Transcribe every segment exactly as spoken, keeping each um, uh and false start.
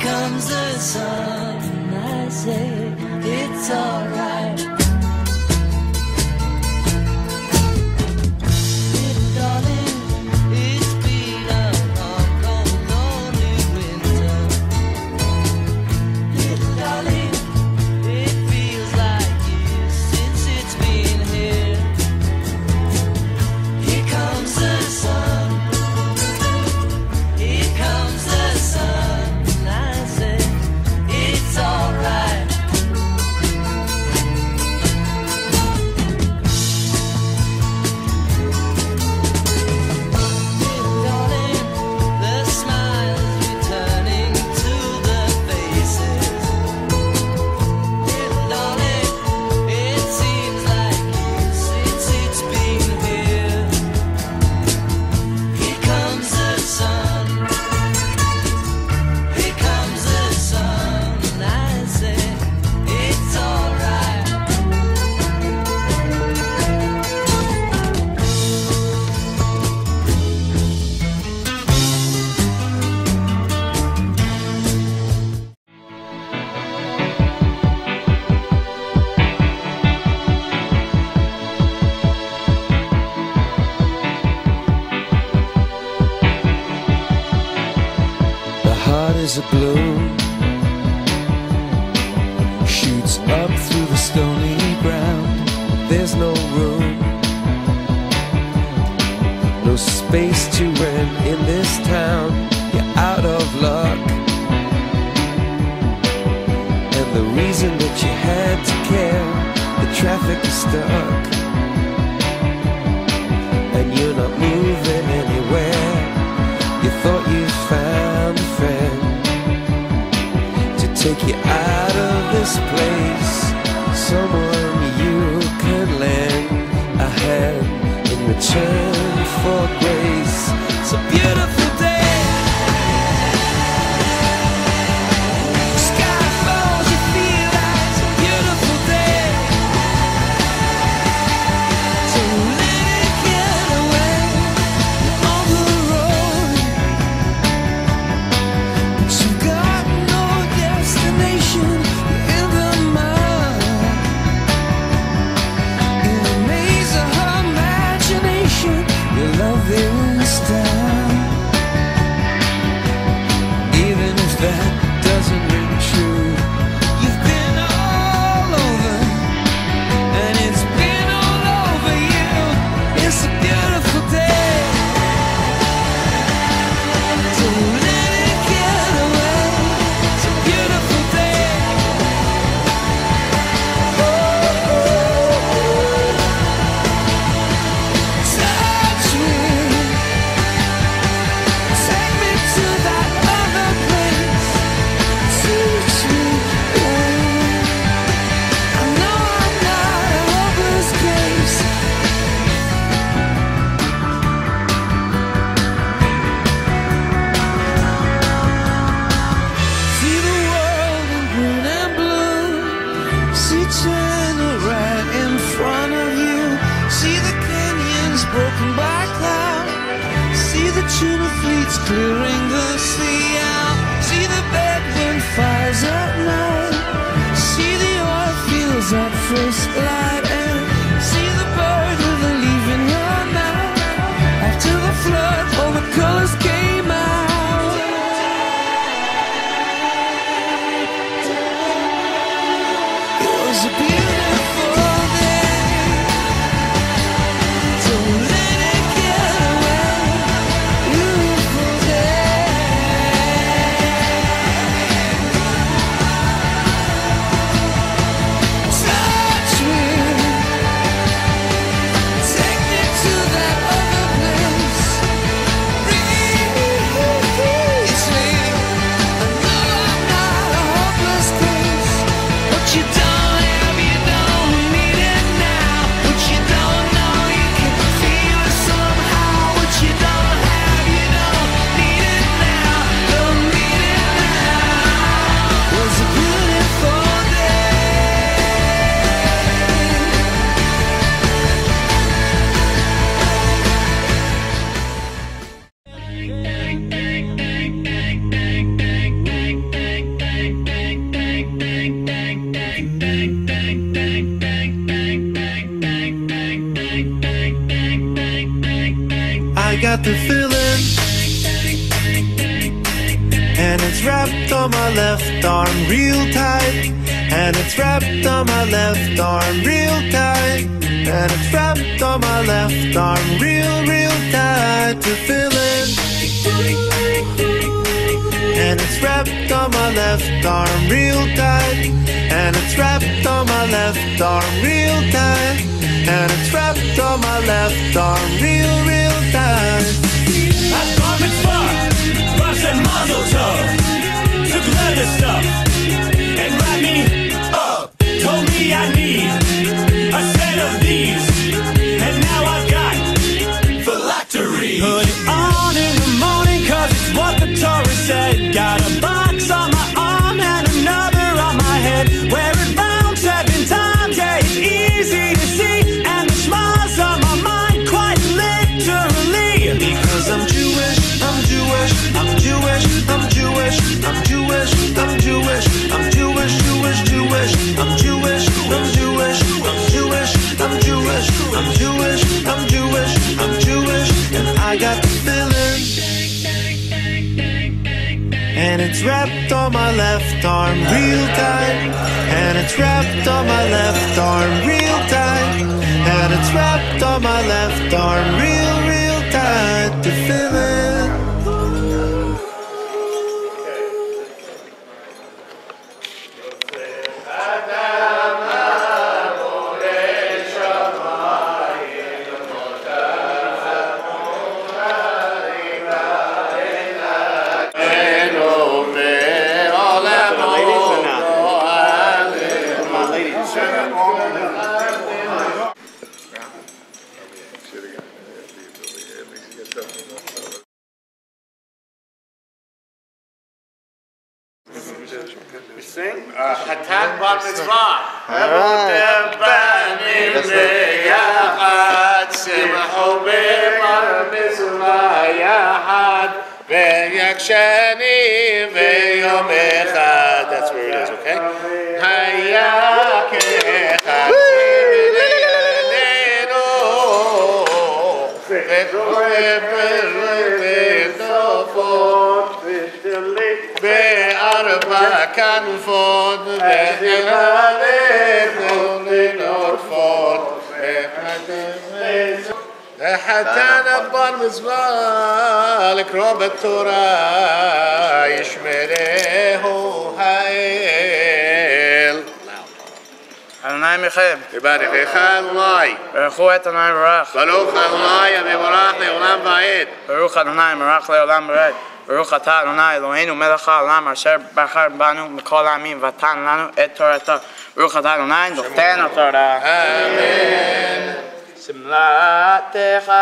comes the sun, I say it's alright. Little darling, it's been a long, cold, lonely winter. Little darling, it feels like years since it's been here. Here comes the sun. Here comes the sun, I say it's alright. Little darling, the smiles returning to the faces. Little darling, it seems like years since it's been here. Here comes the sun. Here comes the sun, I say it's alright. The heart is a balloon, shoots up through the stony ground. There's no room, no space to rent in this town. You're out of luck, and the reason that you had to care, the traffic is stuck, and you're not moving anywhere. You thought you found a friend to take you out of this place, someone you can lend a hand in return for grace. It's a beautiful day. Sky falls, you feel like it's a beautiful day. So let it get away on the road. But you got no destination, you're in the mud, in a maze of her imagination. Your love is style, even if that doesn't ring true. You've been all over, and it's been all over you. It's a beautiful day. So let it get away. It's a beautiful day. Oh, oh, oh. Touch me, take me to that other place. Teach me, oh. I know I'm not a hopeless case. See the world in green and blue. See China right in front of you. See the canyons broken by cloud. See the tuna fleets clearing the sea out. See the bedroom fires at night. See the oil fields at first light. And see the bird with a leaf in her mouth. After the flood, all the colors came out. It was a beautiful day. So let it get away. Beautiful day. to fill in. And it's wrapped on my left arm real tight. And it's wrapped on my left arm real tight. And it's wrapped on my left arm real, real tight to fill in. And it's wrapped on my left arm real tight. And it's wrapped on my left arm real tight. And it's wrapped on my left arm real, real tight. I bar mitzvah, Russian mazel tov, took leather stuff and wrapped me up. Told me I need a set of these, and now I've got phylactery. Put it on in the morning, cause it's what the Torah said. Got a box on my arm and another on my head. Wear it round seven times, yeah, it's easy to see. And the smiles on my mind, quite literally. Because I'm Jewish, I'm Jewish, I'm Jewish, I'm Jewish, I'm Jewish, I'm Jewish, I'm Jewish, Jewish, Jewish, I'm Jewish, I'm Jewish, I'm Jewish, I'm Jewish, I'm Jewish, I'm Jewish, I'm Jewish, and I got the feeling. And it's wrapped on my left arm real tight. And it's wrapped on my left arm real tight. And it's wrapped on my left arm real, real tight to fill it. We sing Chatan Bar Mitzvah. Evotem banim beyachad, simchu b'Bar Mitzvah yachad, v'yakshani v'yom echad. That's where it is, okay? Hayak echad v'leileno, v'chol בארבע כנפות ובחללנו לנופות החתן הבר מצווה לקרוא בתורה ישמרהו האל. אדוני מכם, יברכך אדוני, ברכו את אדוני ברך, ברוך אדוני המבורך לעולם ועד. ברוך אדוני מברך לעולם ועד. ברוך אתה אדוני אלוהינו מלך העולם אשר בחר בנו מכל העמים ונתן לנו את תורתו. ברוך אתה אדוני נותן התורה. אמן. שמלתך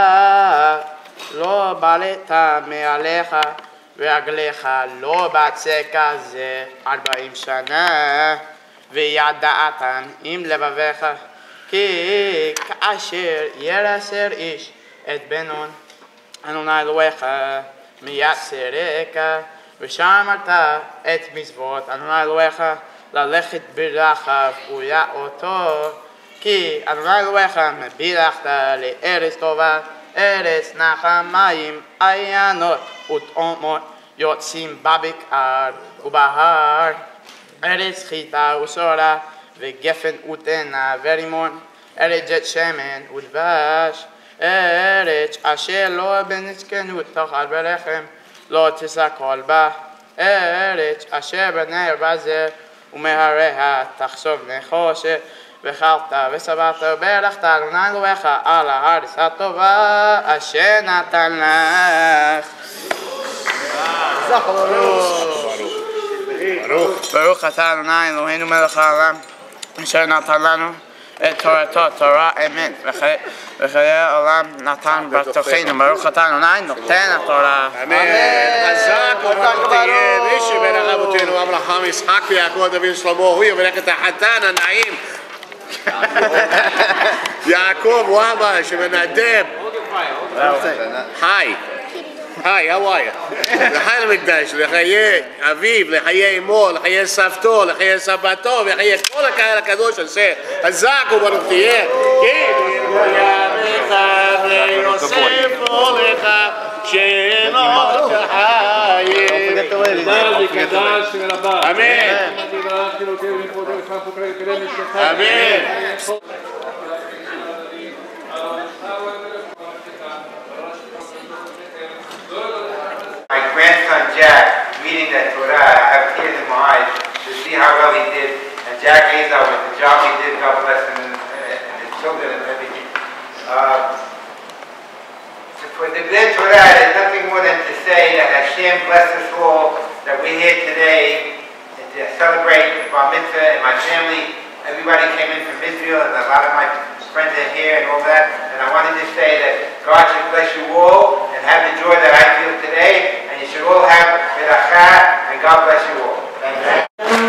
לא בלט מעליך ורגליך לא בצקה זה ארבעים שנה וידעתם עם לבביך כי כאשר ירסר איש את בנון אדוני אלוהיך מייסריך ושמרת את מצוות אדוני אלוהיך ללכת ברחב וראותו כי אדוני אלוהיך מבילכת לארץ טובה ארץ נחמים עיינות וטעמות יוצאים בבקר ובהר ארץ חיטה ושורה וגפן ותאנה ורימון ארץ jet שמן ודבש ארץ אשר לא בנצקנות תאכל ברחם לא תסכל בה ארץ אשר בני בזר ומהריה תחשוב נחושת ואכלת ושבעת וברכת אדוני אלוהיך על הארץ הטובה אשר נתן לך. ברוך אתה אדוני אלוהינו מלך העולם אשר נתן לנו את תורתו תורה אמת וחיי העולם נתן בתוכנו. ברוך אתה אדוני נותן התורה. אמן. חזק וברוך תהיה מי שברך אבותינו אברהם יצחק ויעקב דוד שלמה הוא יברך את החתן הנעים יעקב ואבא שמנדב. היי היי, how are you? לחיי המקדש, לחיי אביו, לחיי אמו, לחיי סבתו, לחיי סבתו, לחיי כל הקהל הקדוש הזה. חזק וברוך תהיה. כן, יברך My grandson Jack reading that Torah, I have tears in my eyes to see how well he did. And Jack Azar with the job he did, God bless him, and, and his children and everything. Uh, so for the Bnei Torah, there's nothing more than to say that Hashem bless us all, that we're here today to celebrate Bar Mitzvah, and my family, everybody came in from Israel, and a lot of my friends are here and all that. And I wanted to say that God should bless you all and have the joy that I feel today, and you should all have beracha, and God bless you all. Thank you.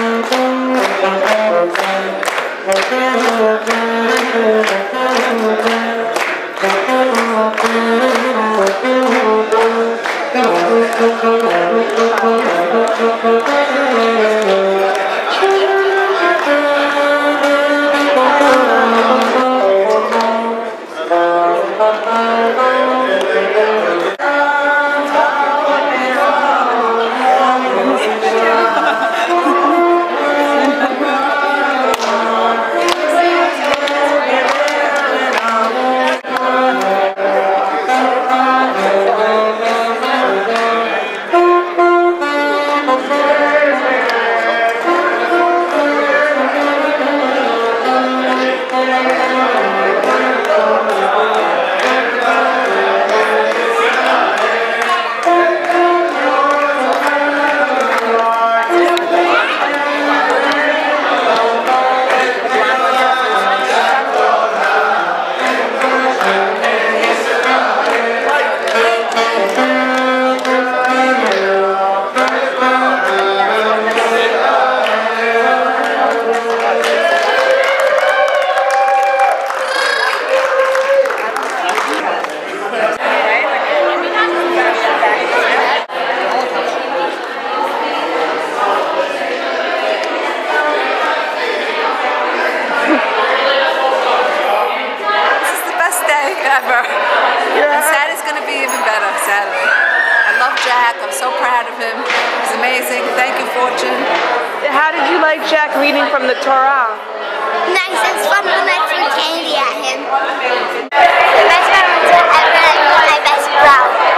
Ever. Yeah. And Saturday's going to be even better, Saturday. I love Jack. I'm so proud of him. He's amazing. Thank you, Fortune. How did you like Jack reading from the Torah? Nice. It's fun when I threw candy at him. The best bar mitzvah ever, and you're my best bro.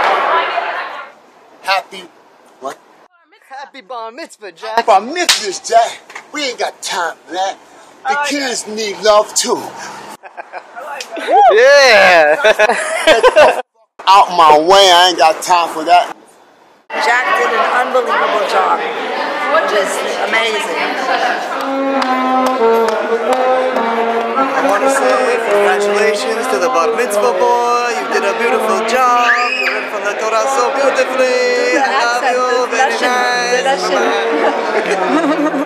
Happy what? Happy bar mitzvah, Jack. Bar mitzvahs, Jack. We ain't got time for that. The like kids that. Need love too. Yeah! Out my way, I ain't got time for that. Jack did an unbelievable job. Just amazing. I want to say congratulations to the bar mitzvah boy. You did a beautiful job. You read from the Torah so beautifully. I love you. Very nice. Bye-bye.